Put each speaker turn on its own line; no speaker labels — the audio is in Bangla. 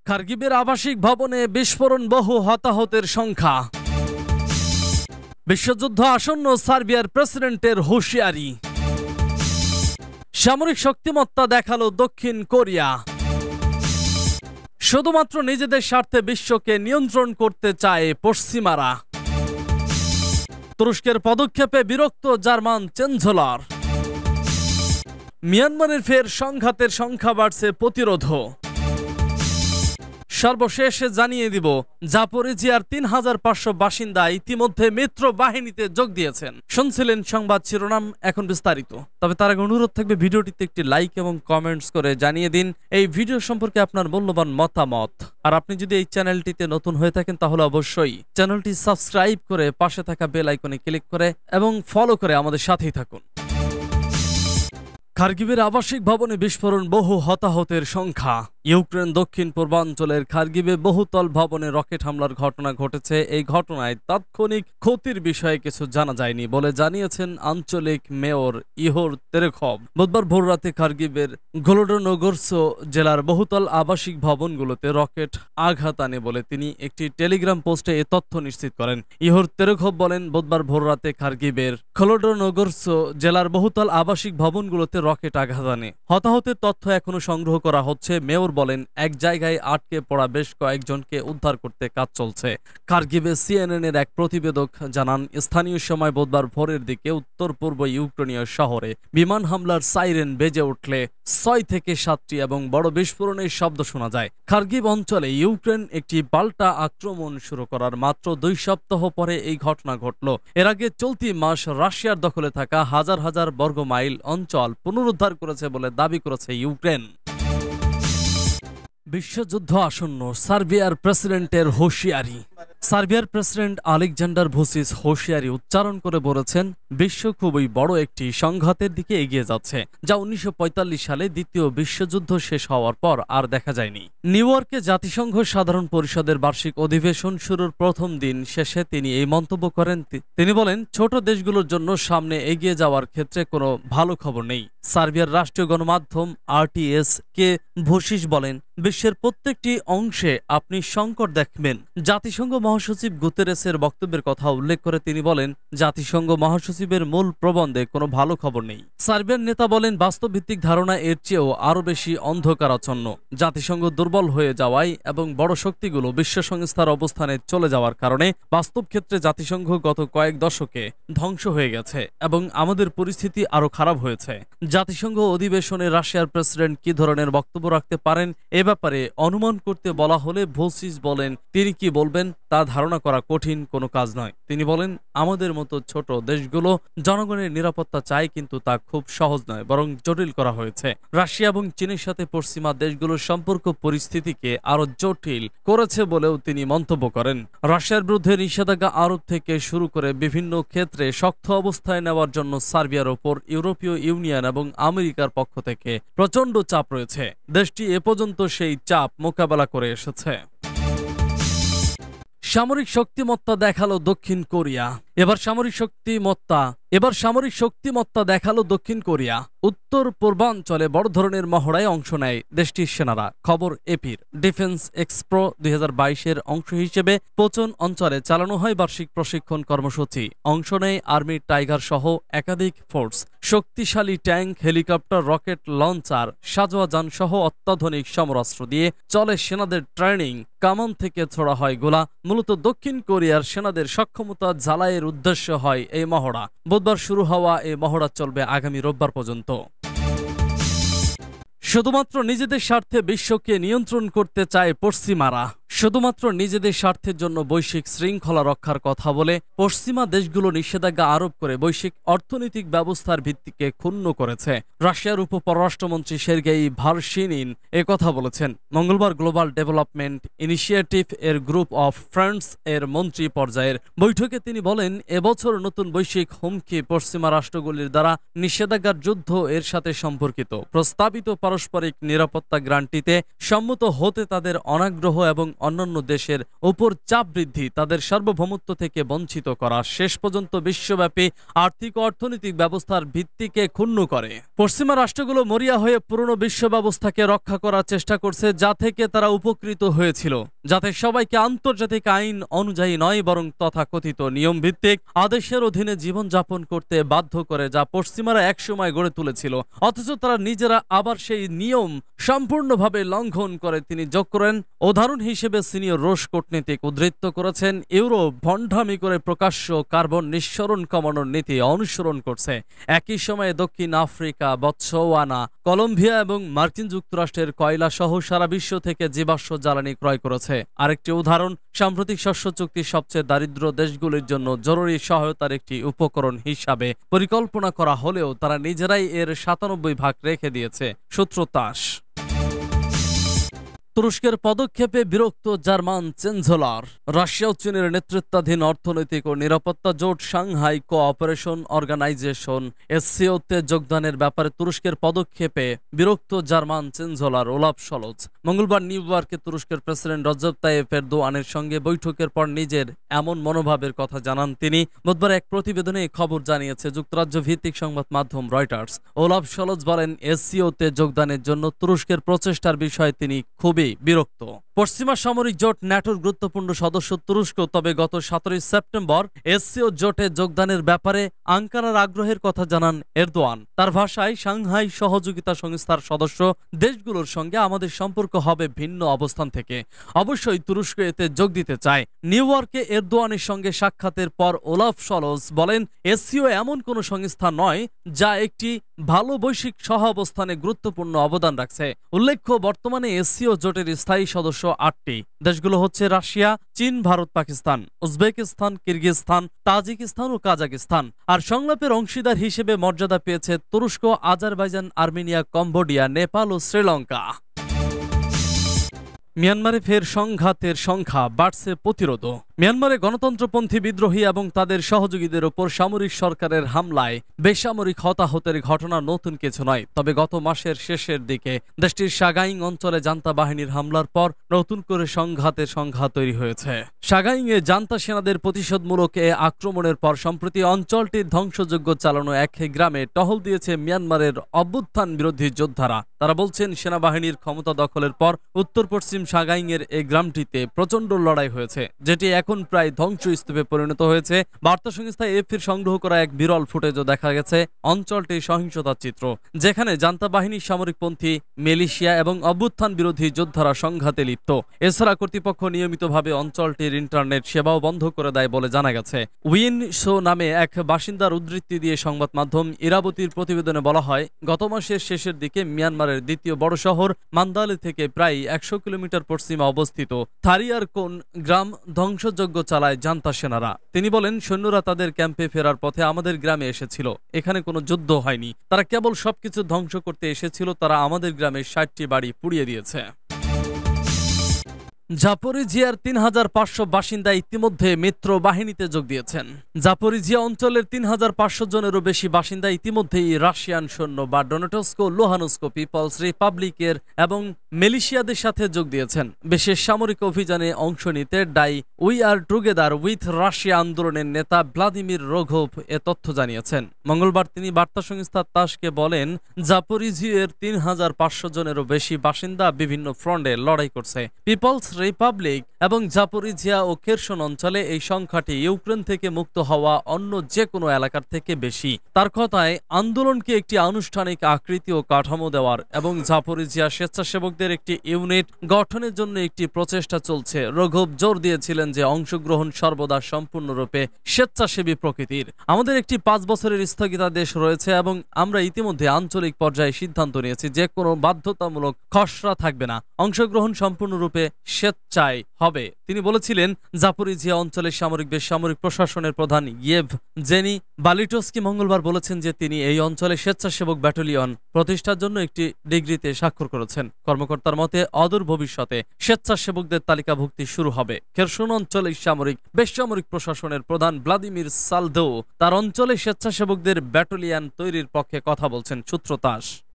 খার্কিভের আবাসিক ভবনে বিস্ফোরণ, বহু হতাহতের সংখ্যা। বিশ্বযুদ্ধ আসন্ন, সার্বিয়ার প্রেসিডেন্টের হুঁশিয়ারি। সামরিক শক্তিমত্তা দেখালো দক্ষিণ কোরিয়া। শুধুমাত্র নিজেদের স্বার্থে বিশ্বকে নিয়ন্ত্রণ করতে চায় পশ্চিমারা। তুরস্কের পদক্ষেপে বিরক্ত জার্মান চ্যান্সেলর। মিয়ানমারের ফের সংঘাতের সংখ্যা বাড়ছে, প্রতিরোধ। সর্বশেষ জানিয়ে দিব, জাপোরিজিয়ার ৩৫০০ বাসিন্দা ইতিমধ্যে মিত্র বাহিনীতে যোগ দিয়েছেন। শুনছিলেন সংবাদ শিরোনাম, এখন বিস্তারিত। তবে তার আগে অনুরোধ থাকবে ভিডিওটিতে একটি লাইক এবং কমেন্টস করে জানিয়ে দিন এই ভিডিও সম্পর্কে আপনার মূল্যবান মতামত। আর আপনি যদি এই চ্যানেলটিতে নতুন হয়ে থাকেন তাহলে অবশ্যই চ্যানেলটি সাবস্ক্রাইব করে পাশে থাকা বেল আইকনে ক্লিক করে এবং ফলো করে আমাদের সাথেই থাকুন। খার্কিভের আবাসিক ভবনে বিস্ফোরণ, বহু হতাহতের সংখ্যা। ইউক্রেন দক্ষিণ পূর্বাঞ্চলের খার্কিভে বহুতল ভবনে রকেট হামলার ঘটনা ঘটেছে। এই ঘটনায় তাৎক্ষণিক ক্ষতির বিষয়ে কিছু জানা যায়নি বলে জানিয়েছেন আঞ্চলিক মেয়র ইহোর তেরেখভ। বুধবার ভোররাতে খার্কিভের গোলোডোনোগোরস জেলার বহুতল আবাসিক ভবনগুলোতে রকেট আঘাত আনে বলে তিনি একটি টেলিগ্রাম পোস্টে এ তথ্য নিশ্চিত করেন। ইহোর তেরেখভ বলেন, বুধবার ভোররাতে খার্কিভের গোলোডোনোগোরস জেলার বহুতল আবাসিক ভবনগুলোতে রকেট আঘাত আনে। হতাহতের তথ্য এখনো সংগ্রহ করা হচ্ছে। মেয়র বলেন, এক জায়গায় আটকে পড়া বেশ কয়েকজনকে উদ্ধার করতে কাজ চলছে। খার্কিভে সিএনএন এর এক প্রতিবেদক জানান, স্থানীয় সময় বুধবার ভোরের দিকে উত্তর পূর্ব ইউক্রেনীয় শহরে বিমান হামলার সাইরেন বেজে উঠলে ৬ থেকে ৭টি এবং বড় বিস্ফোরণের শব্দ শোনা যায়। খার্কিভ অঞ্চলে ইউক্রেন একটি পাল্টা আক্রমণ শুরু করার মাত্র ২ সপ্তাহ পরে এই ঘটনা ঘটল। এর আগে চলতি মাস রাশিয়ার দখলে থাকা হাজার হাজার বর্গ মাইল অঞ্চল পুনরুদ্ধার করেছে বলে দাবি করেছে ইউক্রেন। বিশ্বযুদ্ধ আসন্ন, সার্বিয়ার প্রেসিডেন্টের হুঁশিয়ারি। সার্বিয়ার প্রেসিডেন্ট আলেকজান্ডার ভুচিচ হুঁশিয়ারি উচ্চারণ করে বলেছেন, বিশ্ব খুবই বড় একটি সংঘাতের দিকে এগিয়ে যাচ্ছে, যা ১৯৪৫ সালে দ্বিতীয় বিশ্বযুদ্ধ শেষ হওয়ার পর আর দেখা যায়নি। নিউ ইয়র্কে জাতিসংঘ সাধারণ পরিষদের বার্ষিক অধিবেশন শুরুর প্রথম দিন শেষে তিনি এই মন্তব্য করেন। তিনি বলেন, ছোট দেশগুলোর জন্য সামনে এগিয়ে যাওয়ার ক্ষেত্রে কোনো ভালো খবর নেই। সার্বিয়ার রাষ্ট্রীয় গণমাধ্যম RTS কে ভুচিচ বলেন, বিশ্বের প্রত্যেকটি অংশে আপনি সংকট দেখবেন। জাতিসংঘ মহাসচিব গুতেরেসের বক্তব্যের কথা উল্লেখ করে তিনি বলেন, জাতিসংঘ মহাসচিবের মূল প্রবন্ধে কোনো ভালো খবর নেই। সার্বিয়ার নেতা বলেন, বাস্তবভিত্তিক ধারণা এর চেয়েও আরও বেশি অন্ধকারাচ্ছন্ন। জাতিসংঘ দুর্বল হয়ে যাওয়ায় এবং বড় শক্তিগুলো বিশ্ব সংস্থার অবস্থানে চলে যাওয়ার কারণে বাস্তব ক্ষেত্রে জাতিসংঘ গত কয়েক দশকে ধ্বংস হয়ে গেছে এবং আমাদের পরিস্থিতি আরও খারাপ হয়েছে। জাতিসংঘ অধিবেশনে রাশিয়ার প্রেসিডেন্ট কি ধরনের বক্তব্য রাখতে পারেন এ ব্যাপারে অনুমান করতে বলা হলে ভুচিচ বলেন, তিনি কি বলবেন তা ধারণা করা কঠিন কোনো কাজ নয়। তিনি বলেন, আমাদের মতো ছোট দেশগুলো জনগণের নিরাপত্তা চায়, কিন্তু তা খুব সহজ নয়, বরং জটিল করা হয়েছে। রাশিয়া এবং চীনের সাথে পশ্চিমা দেশগুলোর সম্পর্ক পরিস্থিতিকে আরো জটিল করেছে বলেও তিনি মন্তব্য করেন। রাশিয়ার বিরুদ্ধে নিষেধাজ্ঞা আরোপ থেকে শুরু করে বিভিন্ন ক্ষেত্রে শক্ত অবস্থায় নেওয়ার জন্য সার্বিয়ার ওপর ইউরোপীয় ইউনিয়ন এবং আমেরিকার পক্ষ থেকে প্রচণ্ড চাপ রয়েছে। দেশটি এ পর্যন্ত সেই চাপ মোকাবেলা করে এসেছে। সামরিক শক্তিমত্তা দেখালো দক্ষিণ কোরিয়া। এবার সামরিক শক্তিমত্তা দেখালো দক্ষিণ কোরিয়া। উত্তর পূর্বাঞ্চলে বড় ধরনের মহড়ায় অংশ নেয় দেশটির সেনারা। খবর এপির। ডিফেন্স এক্সপো ২০২২-এর অংশ হিসেবে পোচন অঞ্চলে চালানো হয় বার্ষিক প্রশিক্ষণ কর্মসূচি। অংশ নেয় আর্মি টাইগার সহ একাধিক ফোর্স। শক্তিশালী ট্যাঙ্ক, হেলিকপ্টার, রকেট লঞ্চার, সাজোয়া যান সহ অত্যাধুনিক সমরাস্ত্র দিয়ে চলে সেনাদের ট্রেনিং। কামান থেকে ছোড়া হয় গোলা। মূলত দক্ষিণ কোরিয়ার সেনাদের সক্ষমতা ঝালাইয়ের উদ্দেশ্য হয় এই মহড়া। বুধবার শুরু হওয়া এই মহড়া চলবে আগামী রোববার পর্যন্ত। শুধুমাত্র নিজেদের স্বার্থে বিশ্বকে নিয়ন্ত্রণ করতে চায় পশ্চিমারা। শুধুমাত্র নিজেদের স্বার্থের জন্য বৈশ্বিক শৃঙ্খলা রক্ষার কথা বলে পশ্চিমা দেশগুলো নিষেধাজ্ঞা আরোপ করে বৈশ্বিক অর্থনৈতিক ব্যবস্থার ভিত্তিকে ক্ষুণ্ণ করেছে। রাশিয়ার উপপররাষ্ট্রমন্ত্রী সের্গেই ভারশিনিন কথা বলেছেন। মঙ্গলবার গ্লোবাল ডেভেলপমেন্ট ইনিশিয়েটিভ এর গ্রুপ অফ ফ্রেন্ডস এর মন্ত্রী পর্যায়ের বৈঠকে তিনি বলেন, এবছর নতুন বৈশ্বিক হুমকি পশ্চিমা রাষ্ট্রগুলির দ্বারা নিষেধাজ্ঞার যুদ্ধ এর সাথে সম্পর্কিত। প্রস্তাবিত পারস্পরিক পারস্পরিক নিরাপত্তা গ্যারান্টিতে সম্মত হতে তাদের অনাগ্রহ এবং অন্যান্য দেশের উপর চাপ বৃদ্ধি তাদের সার্বভৌমত্ব থেকে বঞ্চিত করা শেষ পর্যন্ত বিশ্বব্যাপী আর্থিক ও অর্থনৈতিক ব্যবস্থার ভিত্তিকে ক্ষুণ্ণ করে। পশ্চিমা রাষ্ট্রগুলো মরিয়া হয়ে পুরনো বিশ্ব ব্যবস্থাকে রক্ষা করার চেষ্টা করছে, যা থেকে তারা উপকৃত হয়েছিল, যাতে সবাইকে আন্তর্জাতিক আইন অনুযায়ী নয় বরং তথাকথিত নিয়ম ভিত্তিক আদেশের অধীনে জীবনযাপন করতে বাধ্য করে, যা পশ্চিমারা একসময় গড়ে তুলেছিল, অথচ তারা নিজেরা আবার সেই নিয়ম সম্পূর্ণভাবে লঙ্ঘন করে। তিনি যোগ করেন, উদাহরণ হিসেবে সিনিয়র রুশ কূটনীতিক উদ্ধৃত করেছেন, ইউরোপ ভণ্ডামি করে প্রকাশ্য কার্বন নিঃসরণ কমানোর নীতি অনুসরণ করছে। একই সময়ে দক্ষিণ আফ্রিকা, বতসোয়ানা, কলম্বিয়া এবং মার্কিন যুক্তরাষ্ট্রের কয়লা সহ সারা বিশ্ব থেকে জীবাশ্ম জ্বালানি ক্রয় করেছে। আরেকটি উদাহরণ, সাম্প্রতিক শস্য চুক্তি সবচেয়ে দারিদ্র দেশগুলির জন্য জরুরি সহায়তার একটি উপকরণ হিসাবে পরিকল্পনা করা হলেও তারা নিজেরাই এর ৯৭ ভাগ রেখে দিয়েছে। সূত্র তাস। তুরস্কের পদক্ষেপে বিরক্ত জার্মান চ্যান্সেলর। রাশিয়া ও চীনের নেতৃত্বাধীন অর্থনৈতিক ও নিরাপত্তা জোট সাংহাই কোঅপারেশন অর্গানাইজেশন এসসিওতে যোগদানের ব্যাপারে তুরস্কের পদক্ষেপে বিরক্ত জার্মান চ্যান্সেলর ওলাফ শলজ মঙ্গলবার নিউ ইয়র্কে তুরস্কের প্রেসিডেন্ট রজব তাইয়েপ এরদোয়ানের সঙ্গে বৈঠকের পর নিজের এমন মনোভাবের কথা জানান তিনি। বুধবার এক প্রতিবেদনে খবর জানিয়েছে যুক্তরাজ্য ভিত্তিক সংবাদ মাধ্যম রয়টার্স। ওলাফ শলজ বলেন, এসসিওতে যোগদানের জন্য তুরস্কের প্রচেষ্টার বিষয়ে তিনি খুবই বিরক্ত। পশ্চিমা সামরিক জোট ন্যাটোর গুরুত্বপূর্ণ সদস্য তুরস্ক, তবে গত 17 সেপ্টেম্বর এসসিও জোটে যোগদানের ব্যাপারে আঙ্কারার আগ্রহের কথা জানান এরদোয়ান। তার ভাষায়, সাংহাই সহযোগিতা সংস্থার সদস্য দেশগুলোর সঙ্গে আমাদের সম্পর্ক হবে ভিন্ন অবস্থান থেকে। অবশ্যই তুরস্ক এতে যোগ দিতে চায়। নিউ ইয়র্কে এরদোয়ানের সঙ্গে সাক্ষাতের পর ওলাফ শলজ বলেন, এসসিও এমন কোনো সংস্থা নয় যা একটি ভালো বৈশ্বিক সহ অবস্থানে গুরুত্বপূর্ণ অবদান রাখছে। উল্লেখ্য, বর্তমানে এসসিও জোটের স্থায়ী সদস্য 8টি। দেশগুলো হচ্ছে রাশিয়া, চীন, Bharat, Pakistan, Uzbekistan, Kyrgyzstan, Tajikistan ও কাজাকিস্তান। আর সংলাপের অংশীদার হিসেবে মর্যাদা পেয়েছে তুরস্ক, আজারবাইজান, আর্মেনিয়া, কম্বোডিয়া, নেপাল ও শ্রীলঙ্কা। মিয়ানমারে ফের সংঘাতের সংখ্যা বাড়ছে, প্রতিরোধ। মিয়ানমারে গণতন্ত্রপন্থী বিদ্রোহী এবং তাদের সহযোগীদের ওপর সামরিক সরকারের হামলায় বেসামরিক হতাহতের ঘটনা নতুন কিছু নয়। তবে গত মাসের শেষের দিকে দেশটির সাগাইং অঞ্চলে জান্তা বাহিনীর হামলার পর নতুন করে সংঘাতের সংখ্যা তৈরি হয়েছে। সাগাইংয়ে জান্তা সেনাদের প্রতিশোধমূলক এ আক্রমণের পর সম্প্রতি অঞ্চলটির ধ্বংসযজ্ঞ চালানো এক গ্রামে টহল দিয়েছে মিয়ানমারের অভ্যুত্থান বিরোধী যোদ্ধারা। তারা বলছেন, সেনাবাহিনীর ক্ষমতা দখলের পর উত্তর পশ্চিম সাগাইংয়ের এই গ্রামটিতে প্রচণ্ড লড়াই হয়েছে, যেটি এখন প্রায় ধ্বংসস্তূপে পরিণত হয়েছে। বার্তা সংস্থা এএফপির সংগ্রহ করা এক বিরল ফুটেজও দেখা গেছে অঞ্চলটির সহিংসতার চিত্র, যেখানে জান্তা বাহিনীর সামরিকপন্থী মিলিশিয়া এবং অভ্যুত্থান বিরোধী যোদ্ধারা সংঘাতে লিপ্ত। এছাড়া কর্তৃপক্ষ নিয়মিতভাবে অঞ্চলটির ইন্টারনেট সেবাও বন্ধ করে দেয় বলে জানা গেছে। উইন শো নামে এক বাসিন্দার উদ্ধৃতি দিয়ে সংবাদ মাধ্যম ইরাবতীর প্রতিবেদনে বলা হয়, গত মাসের শেষের দিকে মিয়ানমারের দ্বিতীয় বড় শহর মান্দালে থেকে প্রায় 100 কিলোমিটার পশ্চিমে অবস্থিত থারিয়ার কোন গ্রাম ধ্বংসযজ্ঞ চালায় জান্তা সেনারা। তিনি বলেন, সৈন্যরা তাদের ক্যাম্পে ফেরার পথে আমাদের গ্রামে এসেছিল। এখানে কোনো যুদ্ধ হয়নি, তারা কেবল সবকিছু ধ্বংস করতে এসেছিল। তারা আমাদের গ্রামে 60টি বাড়ি পুড়িয়ে দিয়েছে। জাপোরিজিয়ার 3500 বাসিন্দা ইতিমধ্যে মিত্র বাহিনীতে যোগ দিয়েছেন। জাপোরিজিয়া অঞ্চলের 3500 জনেরও বেশি বাসিন্দা ইতিমধ্যেই রাশিয়ান সৈন্য বা ডোনেটস্ক, লুহানস্ক পিপলস রিপাবলিকের এবং মিলিশিয়াদের সাথে যোগ দিয়েছেন। বিশেষ সামরিক অভিযানে অংশ নিতে we are together with Russia আন্দোলনের নেতা ভ্লাদিমির রোঘভ এ তথ্য জানিয়েছেন। মঙ্গলবার তিনি বার্তা সংস্থা তাসকে বলেন, জাপোরিজিয়ার 3500 জনেরও বেশি বাসিন্দা বিভিন্ন ফ্রন্টে লড়াই করছে। পিপলস রিপাবলিক এবং জাপোরিজিয়া ও কেরসন অঞ্চলে এই সংখ্যাটি ইউক্রেন থেকে মুক্ত হওয়া অন্য যে কোনো এলাকার থেকে বেশি। তার কথায়, আন্দোলনকে একটি আনুষ্ঠানিক আকৃতি ও কাঠামো দেওয়ার এবং জাপোরিজিয়া স্বেচ্ছাসেবকদের একটি ইউনিট গঠনের জন্য একটি প্রচেষ্টা চলছে। রোঘভ জোর দিয়েছিলেন যে অংশগ্রহণ সর্বদা সম্পূর্ণরূপে স্বেচ্ছাসেবী প্রকৃতির। আমাদের একটি 5 বছরের স্থগিতাদেশ রয়েছে এবং আমরা ইতিমধ্যে আঞ্চলিক পর্যায়ে সিদ্ধান্ত নিয়েছি যে কোনো বাধ্যতামূলক খসড়া থাকবে না। অংশগ্রহণ সম্পূর্ণরূপে স্বেচ্ছায় হবে। তিনি বলেছিলেন, জাপোরিজিয়া অঞ্চলের সামরিক বেসামরিক প্রশাসনের প্রধান জেনি বালিটোস্কি মঙ্গলবার বলেছেন যে তিনি এই অঞ্চলে স্বেচ্ছাসেবক ব্যাটালিয়ন প্রতিষ্ঠার জন্য একটি ডিগ্রিতে স্বাক্ষর করেছেন। কর্মকর্তার মতে অদূর ভবিষ্যতে স্বেচ্ছাসেবকদের তালিকাভুক্তি শুরু হবে। খেরসন অঞ্চলের বেসামরিক প্রশাসনের প্রধান ভ্লাদিমির সালদো তার অঞ্চলে স্বেচ্ছাসেবকদের ব্যাটালিয়ন তৈরির পক্ষে কথা বলছেন। সূত্র তাস।